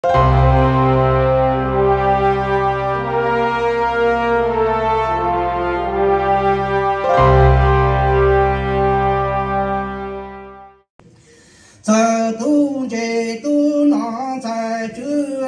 在东这东南在这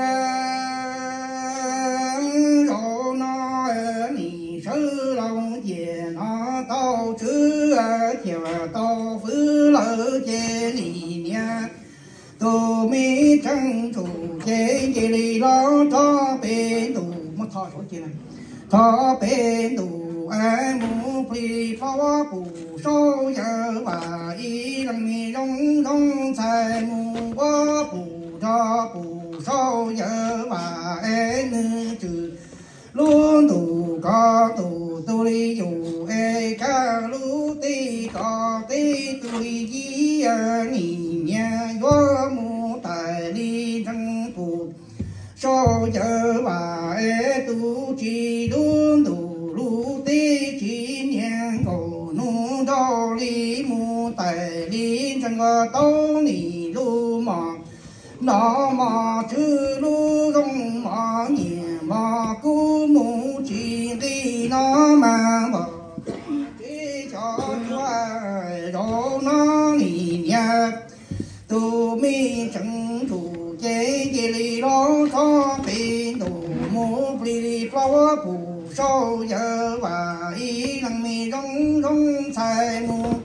绕那你手老姐那到这天到福楼街里面都没珍珠见见里老他被怒么他说进来他被怒爱慕不离花不少有话一人民融融在目我不着不少有话爱能住路途高度都里有爱看路的高的都里一二里面我母带领政府少有话爱都知路路的今年高农道里母带领整个道里路嘛那么这路容嘛年嘛古母经历那么这家传绕那里面都没珍珠见见里老长辈都母不离花不少有话一人民融融财母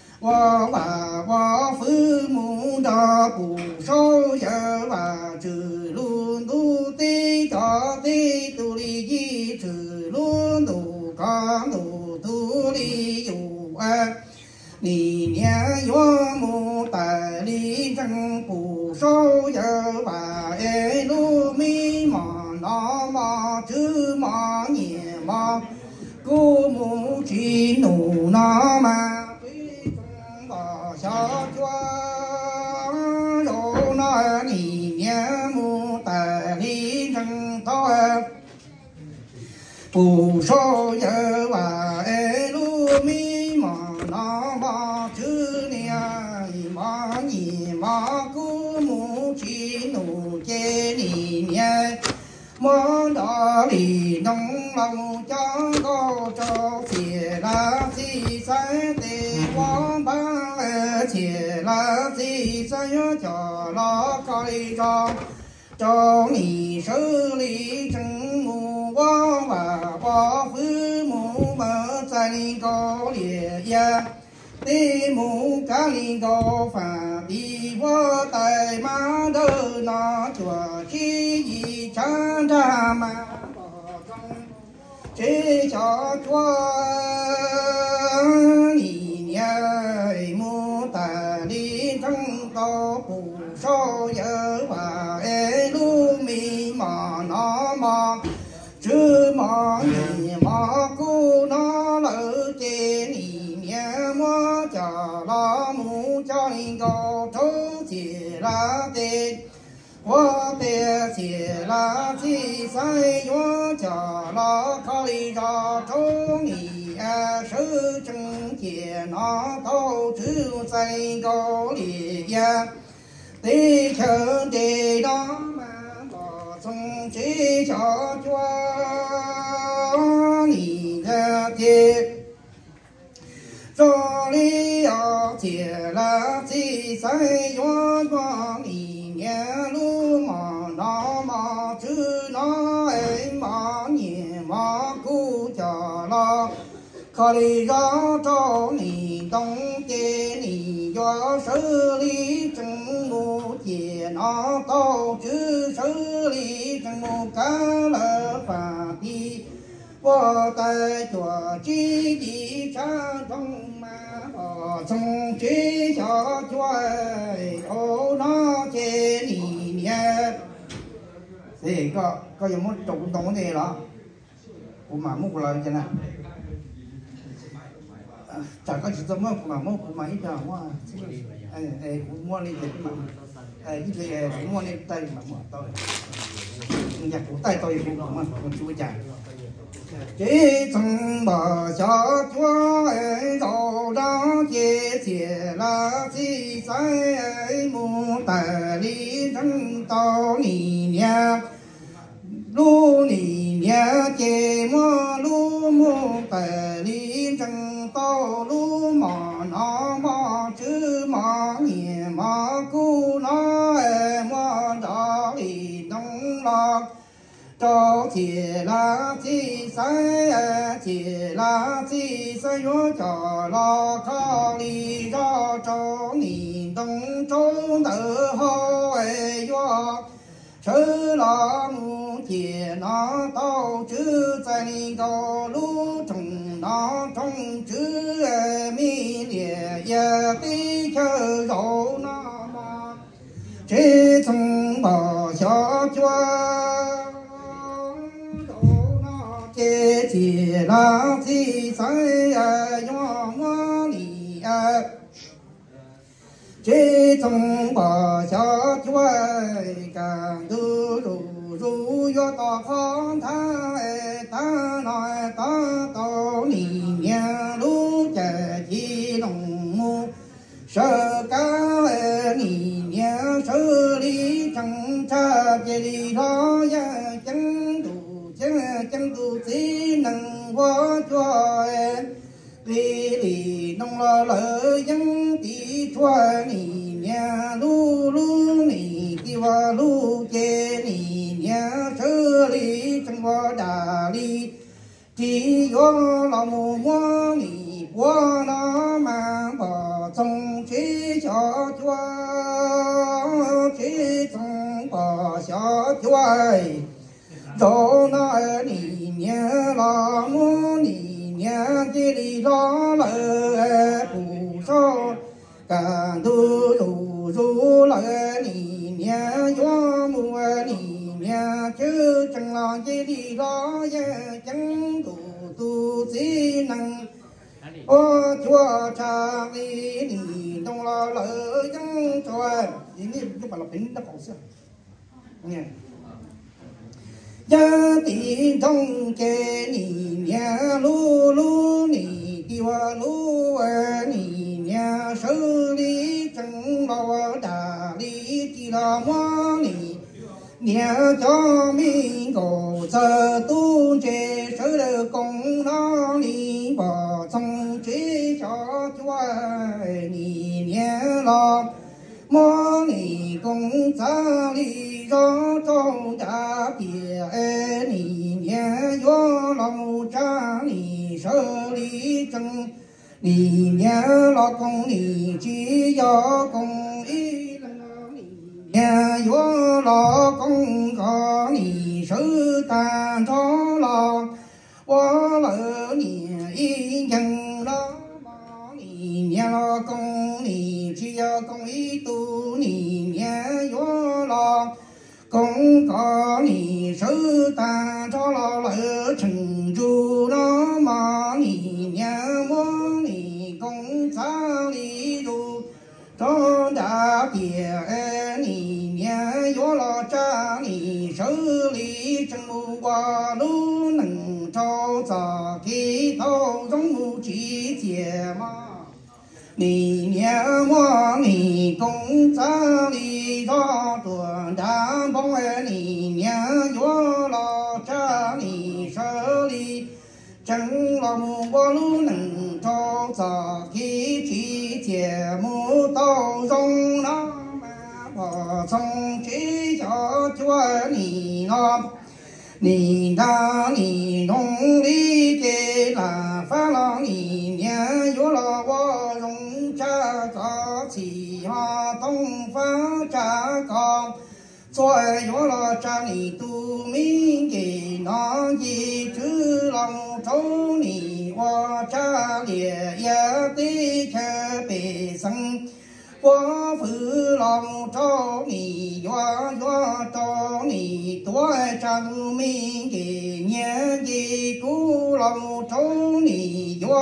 我父母的不少有话这路路的家的都里这路路高路都里有爱你年我母带领政不少有话爱路密码那么这么年嘛古母之怒那么最终把下庄有那里年母带领政到不少有话爱路密码那么这年嘛年嘛古母之怒见里面莫那里农老家高招写了第三的光板而且了第三月叫了开张找你手里正母我父母们在你高烈呀的母干里高反比我带马的那脚起一站站满这家庄一年母带领正道不少有话爱路密码那么这么你马古那楼街里面我家老母家里高头接了的我的接了几三我家老考虑着中你手正天拿到就在高里呀地球的那么我从这家庄你的天这里要接了几三元光里年路嘛那么这那爱嘛年嘛古家了可里让找你东给你要手里正木接拿到这手里正木干了饭的我带着基地山中嘛我从这下转哦那些里面这个有没有懂懂的了我满目了现在chả có chỉ tao mua của mà ít là mua cũng mua lên mà ít thì cũng mua lên tay mà mua tôi nhặt của tay tôi cũng mà còn chui chả chỉ曾把小脚绕让姐姐拉起在牡丹里人到你娘路里娘姐么路牡丹里人到路马那马芝麻年马姑那马扎里东啦。找起啦起山，起啦起山哟，叫啦靠里绕找你东中的好哎哟，吃啦木铁那刀子在你高路中那种子哎，米烈也得去绕那嘛，这种把小脚。姐姐拉起山呀，仰望你呀，这种把小脚干都如要到康台，打来打到里面路在吉隆木，手干里面手里正着别里老呀京都。江都只能我做里里弄了了营地穿里面路你给我路给里面这里正我大里只有老母母你我那满把从这小脚这从把小脚找那里面老母里面给里老了不少，干都如了里面养母里面就正了给里老也讲都只能我做茶里你懂了了养着，你就把它平的搞笑，嗯。家庭中给你娘路你给我路你娘手里挣了大力给了我你娘家民狗子都这手的功劳你把从这小脚你娘了莫你公早里让中家别你年有老丈你手里挣你年老公你只要公一人你年有老公个你手担着了我了年一人了你年老公你只要公一度你年有老公告你手担着了撑住了嘛你娘我你公早里入中大别你娘有了扎你手里正木瓜路能找早给头中木季节嘛你娘我你公早里绕端单帮你娘有了扎你手里正了木瓜路能找早给季节木到中了我从这小脚你了你那你农里给蓝发了你娘有了我容这个起哈东方这个做有了这里都明给那一只老周你我这里也得去北生我父老找你呀找你多张明给年纪古老找你呀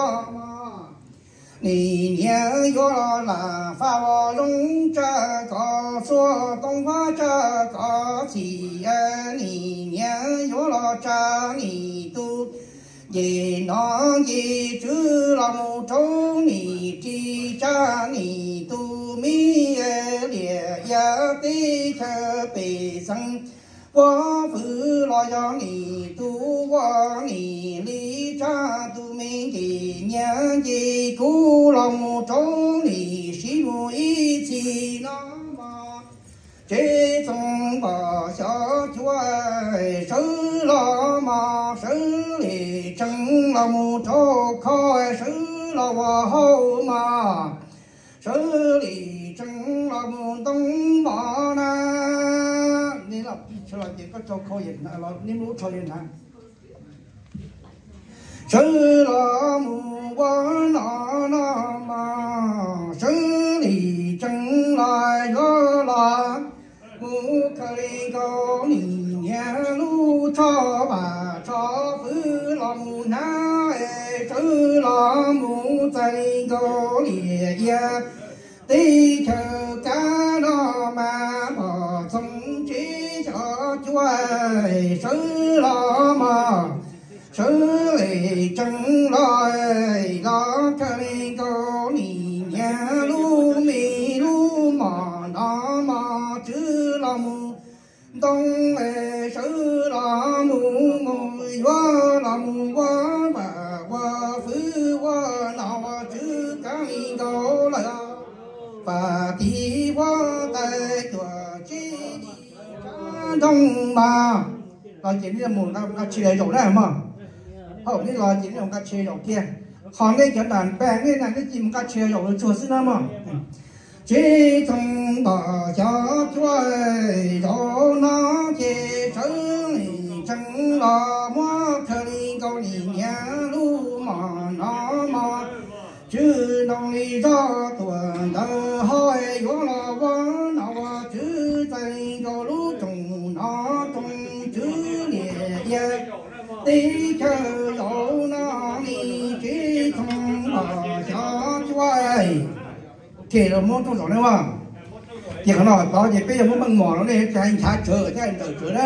你年有蓝发我用这个说东话这个起你年有了这你都 ye nó ye chữ lòng trâu nì chi cha nì tu mi lìa ya tê chơ bề sang quá phứ lo cho nì tu quá nì lý cha tu mi kỳ nhá ye cú lòng trâu nì xí mù ý chi nó chế trong bà xó chúa sư lo mà sư lì chân lòng cho khói sư lo hậu mà sư lì chân lòng đông bà naนี่เราสลับเด็กก็จะคอยเห็นนะเรานี่รู้คอยเห็นนะsư lo mù quá nó mà sư lì chân lại lo là mù cây có nỉ nhà lu cho bà cho phứ lòng na sư lo mù cây có lìa ya tí chờ cá nó mà bỏ sông trí cho chúa sư lo mà sư lì chân lời lo cây có nỉ nhà lu mi lu mà nó mà chữ lòng đông lệ sư lo mù ngồi qua lòng qua bà qua phứ qua nào chữ cái có là và tí qua tay chùa chi đông mà là chỉ là một cái chỉ để chỗ này mà hậuนี่là chỉ là cái chỉ chỗ kia còn cái chỗ đàn bè cái này cái chỉ một cái chỉ chỗ chùa xin mà chỉ trong bà cho chúa chỗ nó chỉ sớ chân là mua thời câu nhìn nhà lu mà nó mà chứ đồng lý do tuần tờ hỏi vô là vô nào chứ tay câu lu trùng nó trùng chứ lìa ye tí chờ chỗ nó đi chỉ trong bà cho chúa thì là muốn trong chỗ này mà chỉ có nói có gì bây giờ muốn bằng mỏ nó đi cho anh trả chở đó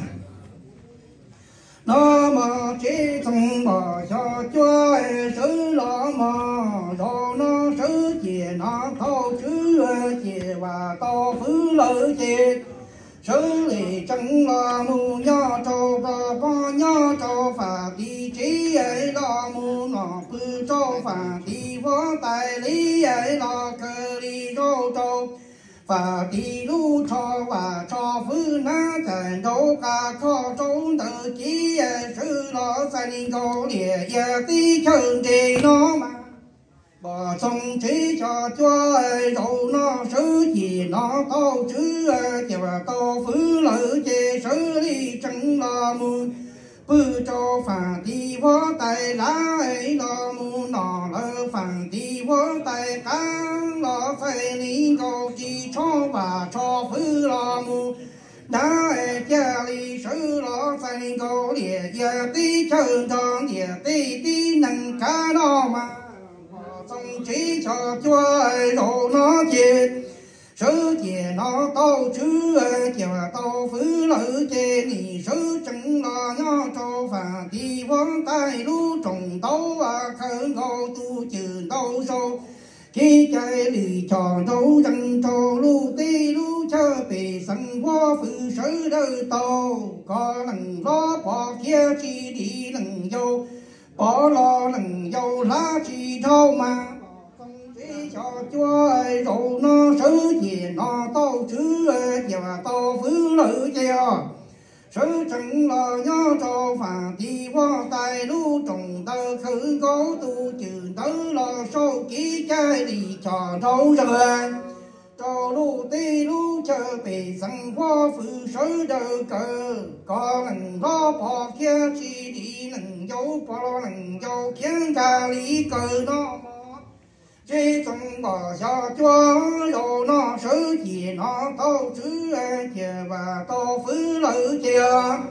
nó mà chỉ trong bà cho chúa sứ lo mà rồi nó sứ chìa nó thâu chứ chìa và to phứ lợi chìa sứ lì chân là mù nhó trâu bà bó nhó trâu phà đi trí ấy là mù nọ phư trâu phà đi võ tài lý ấy là cơ đi rô trâu phà đi lưu cho và cho phứ ná chẳng đâu cả khó trốn tự chí sứ lo xanh câu lìa ya tí chân trì nó mà bà xong trí cho chúa dầu nó sứ gì nó tao chứ chè và tao phứ lợi chè sứ đi chân là mù bư cho phản đi võ tay lá ấy là mù nọ lơ phản đi võ tay cá là phải lý cầu chỉ cho và cho phứ là mù đã cha lý sứ là phải cầu địa ya tí chân tròn địa tí nâng cá nó mà xong chỉ cho chúa đồ nó chê sứ chè nó tao chứ chè tao phứ lợi chê nì sứ chân là nhó cho phà đi vón tay lú trồng tấu khởi ngô tu trừ tấu sâu khi chạy lì trò đấu dân trò lú tê lú chơ bề sân hoa phứ sứ đời tàu có lần lo bỏ kia chi đi lần dâu bỏ lo lần dâu lá chi thâu mà cho chúa rồi nó sứ gì nó tao chứ và tao phứ lợi chè sứ chân là nhó cho phà đi qua tay lú trồng tơ khử cố tu trừ tớ lo sâu ký trái đi trò thấu rồi cho lú tê lú chơ bề sân hoa phứ sứ đời cờ có lần lo bỏ kia chi đi lần dấu bỏ lần dấu khiến ca lý cờ nó chỉ trong bà cho chúa rồi nó sứ gì nó tao chứ chè và tao phứ lợi chè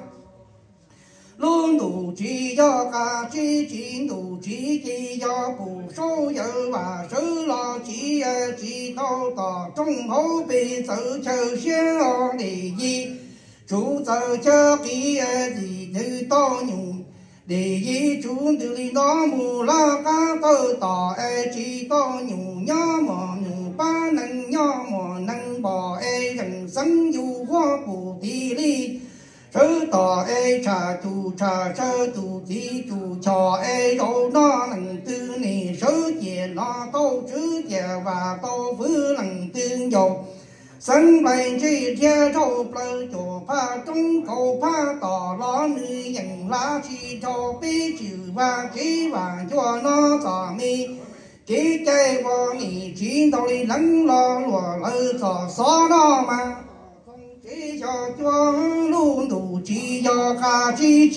luôn đủ chỉ cho cả chỉ đủ chỉ cho bù số giờ và sứ lo chỉ tao tỏ trong hố bị sự chờ xe để gì chủ giờ cho cái gì như to nhung để ý chúng từ đi đó mù la cá tơ tỏ chỉ to nhủ nhó mò nhủ ba nâng nhó mò nâng bò rừng sân du hoa phù thị ly sơ tỏ trà chủ trà sơ tù thị chủ trò râu nó nâng tư nì sơ chè nó tâu chứ chè và tâu vứ nâng tương dầu sân bày chi theo trâu plơ chỗ pha trung cầu pha tỏ lo nữ dành lá chi trâu bí chữ và chí và cho nó tỏ mi chỉ chạy vào nì chỉ tàu đi lắng lo lùa lơ tỏ xó nó mà chỉ cho luôn đủ chỉ cho ca chỉ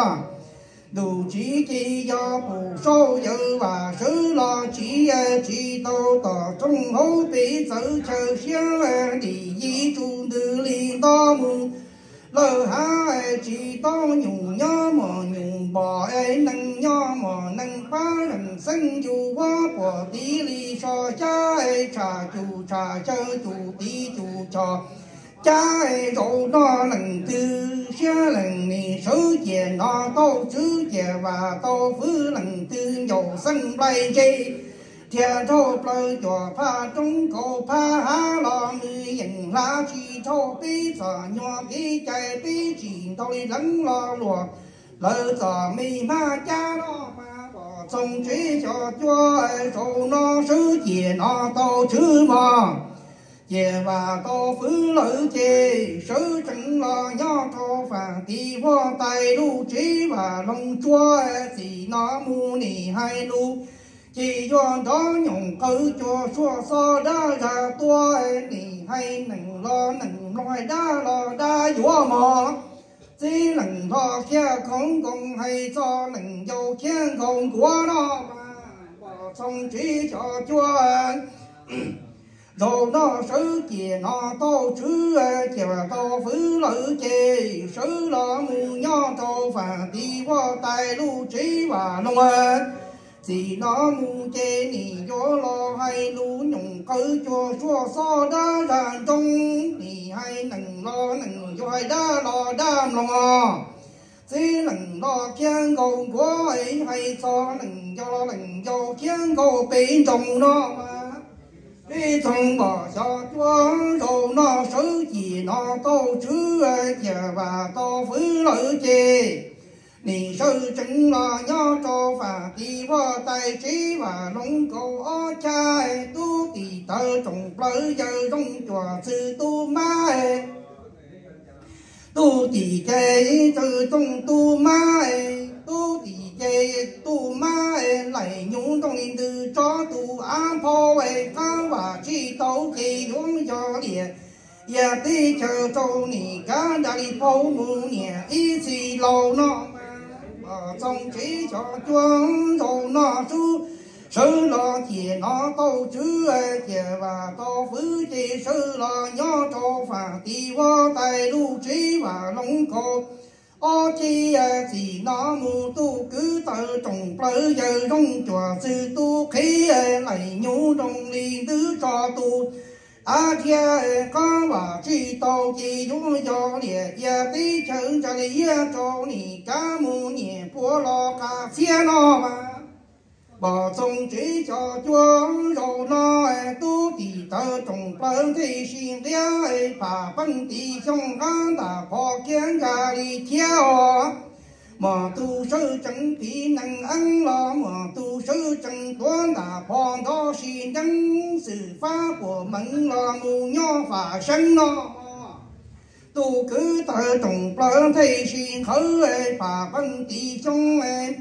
đủ chỉ cho bù sâu giờ và sứ lo chỉ tàu tỏ trong hố bị tự chờ xiang đi di trung từ li to mù lơ há chỉ to nhủ nhó mò nhủ bò nâng nhó mò nâng phá nâng sân dù quá của tí li so cha trà chơi chủ tí chủ trò cha râu nó lần tư xá lần nì số chè nó tô chứ chè và tô phứ lần tư dầu sân bay chi theo thô plơ chùa pha trung cầu pha há lo người dành lá chi thô bí sợ nhòa ký chạy bí chỉ tôi lắng lo lùa lỡ sợ mi ma cha nó mà bỏ sông trí cho chúa râu nó sứ chè nó tô chứ mò chè và tô phứ lỡ chè sứ trứng lo nhó thô phàng tì vô tay lưu trí và lông chúa thì nó mu nì hai lưu chỉ do đó nhung cử cho xua xo đá ra tua nì hay nừng lo đá dũa mò chỉ nừng lo kia không công hay cho nừng dâu khen không của nó mà bỏ xong chỉ cho chúa rồi nó sứ chè nó tô chứ chè tô phứ lỡ chè sứ lo mù nhó tô và đi vô tay lưu trí và nông chỉ nó mù chè nì vô lo hay lú nhung cử cho xua xo đá ra trong nì hay nừng lo nừng vô hay đá lo đam lòng chỉ nừng lo khen cầu của ấy hay cho nừng vô khen cầu bên trong nó mà đi trong bỏ cho chúa rồi nó sứ gì nó tô chứ chè và tô phứ lỡ chè nì sư chứng lo nhó trô và tì vô tay trí và lông cầu ó chai tu tì tơ trồng plơ giờ trong chùa sư tu ma tu tì chê từ trong tu ma tu tì chê tu ma lại nhúng trong in từ cho tu an phô ca và chi tấu chi giống cho địa ya tí chờ trâu nì cá đà đi phô mù nè ý xì lâu nó trong chỉ cho chuông rồi nó chú sư lo chè nó tô chứ chè và tô phứ chè sư lo nhó trâu phà tì vô tay lưu trí và lông cổ ô chi chỉ nó mù tu cứ tờ trồng plơ giờ trong chùa sư tu khí lại nhú trong ly tứ cho tu thiên có và chi tàu chi dung cho liệt ya tí chân cho lý cho nì cá mù nhẹ bùa lo cá xe nó mà bỏ trong chỉ cho chúa rồi nó tu tì tơ trồng plơ thì xin đĩa bà phân tì trong gan đã có kiến ra đi theo mà tu sư chẳng tí năng ăn lo mà tu sư chẳng toán đã phong đó xin đăng sự phá của mình lo mù nhó và sân nó tu cứ tờ trồng plơ thì xin khởi bà phân tì trong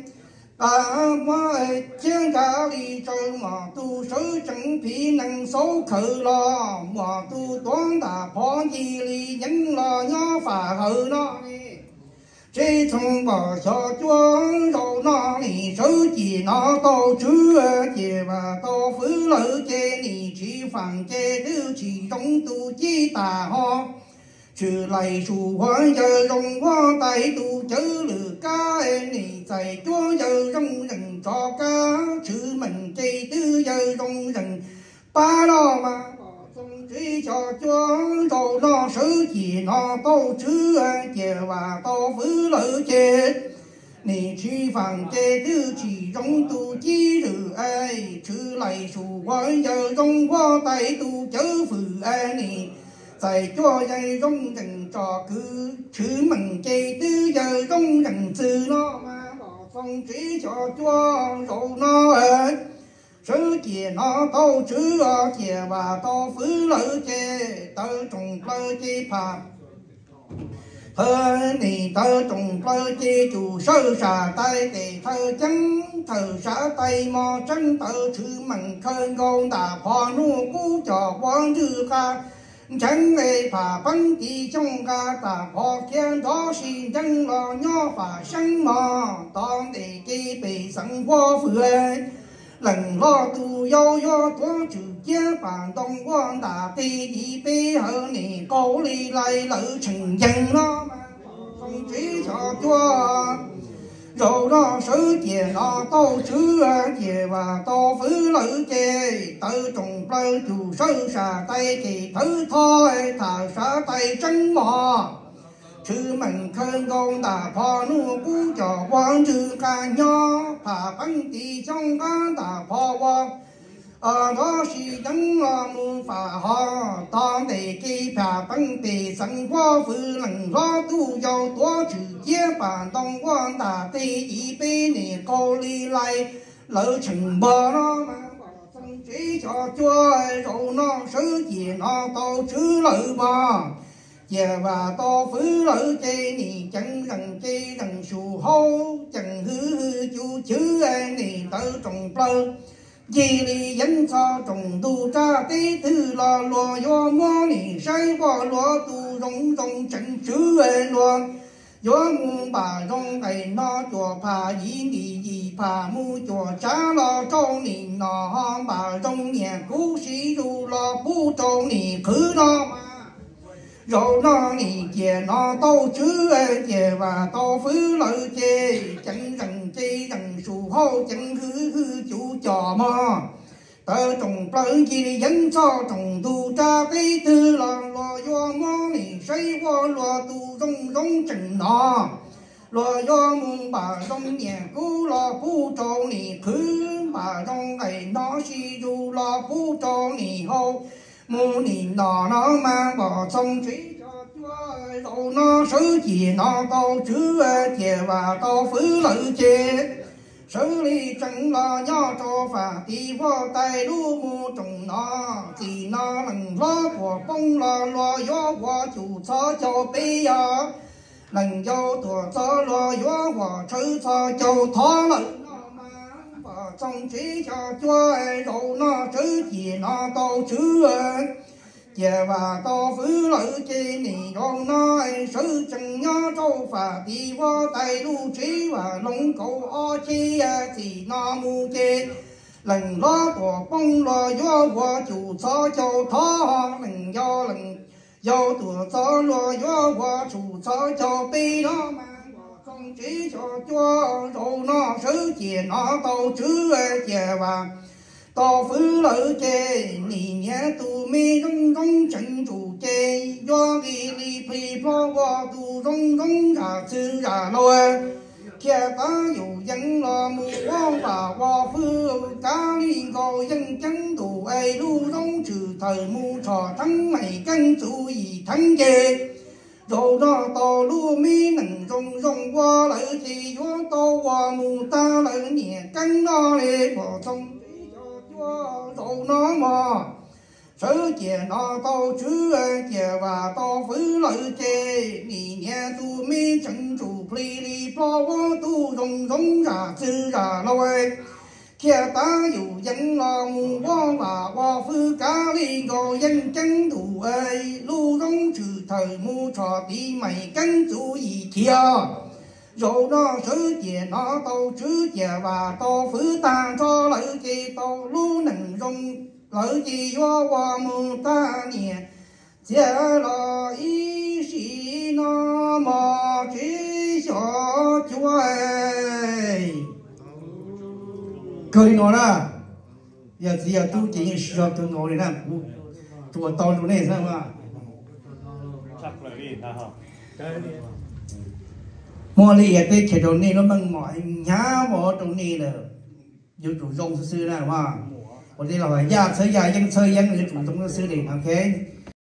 bà chiến cả đi chơi mà tu sư chẳng tí năng số khởi lo mà tu toán đã phong gì li nhấn lo nhó và hờ nó chỉ thông bỏ cho chúa rồi nó nì sứ chỉ nó tô chứ chè và tô phứ lỡ chè nì chỉ phẳng chè thứ chỉ trong tu chi tà ho trừ lại sù hoa giờ rong hoa tay tu chữ lử ca nì dạy chúa giờ rong rừng cho cá chữ mình chê tư giờ rong rừng ba lo mà chỉ cho chúa rồi nó sứ chỉ nó tô chứ chè và tô phứ lỡ chè 你去房间的其中都记住哎，出来说话要用话带度就负哎你，在家要用人照顾，出门街都要用人走那嘛，我从追求家肉那哎，手机拿到这街话到富楼街到中楼街旁。你到中楼街就手上带的头巾，头上戴帽针，到出门口我大怕路过叫往日下，真爱怕本地中家大怕见到新人老鸟发生嘛，当地的被生活费。人老都要多住家办东光大地一背后你高里来楼成人了嘛，从追求多，肉到手电拿到车街话到富楼街，到中楼就手上带给头台，头上带针嘛。出门口我大怕路过叫往日干鸟，怕本地香港大怕我，那是人老没法好，当地给怕本地生活不能老都要多直接办东莞大地一百年高里来楼城巴拉嘛，从追求追肉囊手机拿到出楼吧。夜晚到富楼街，你真人给人说好，真就爱你到中楼，夜里人潮中都扎地头了，落要么你晒我落都融真就爱落，要么把容爱那脚怕一你一怕木脚扎了找你那把容年故事如了不找你去了嘛。肉那你见那到这街话到富楼街，真人街人数好，真就叫嘛。到中楼街人潮中都扎给头了，落要么你谁我落都融真呐。落要么把容年过了不找你去，把容爱那些如了不找你好。母你拿嘛，我从追求肉那手机拿到这街话到富楼街，手里挣了要做饭的我带路木中那，在那能拉我崩了落要我就擦脚背呀，能有多早落要我抽擦脚他了。从追求追肉那手机拿到这，夜晚到富楼街你用那手正要做法的我带路追话龙沟阿街呀，在那木街，能拉我崩了要我就擦脚他，要多早了要我就擦脚背了嘛。追求做肉那手机拿到这街话，到富楼街里面都没融珍珠街，要给你陪伴我都融走了天当有人了目光把我扶，家里个人真多爱路融指头木茶汤没跟足以汤街。肉那道路没能容我来去，用到我木大了年跟那里不中肉那么，手机拿到这街话到富楼街，里面都没珍珠配里把我都融自然了喂。天当有人了目光把我扶家里个人真多哎，路中指头木茶的没跟足一条，肉那手机拿到这街话到富大着楼街道路能容楼街要我们大年，接了一时那么只小脚哎。各位老了，要只要都建议需要跟我的那不做到路内上嘛。 mua li ở đây chế độ này nó bằng mọi nhá bỏ trong này là dù chủ dòng sư này mà còn đây là phải gia sới gia dân sơi dân người chủ dòng sư để ok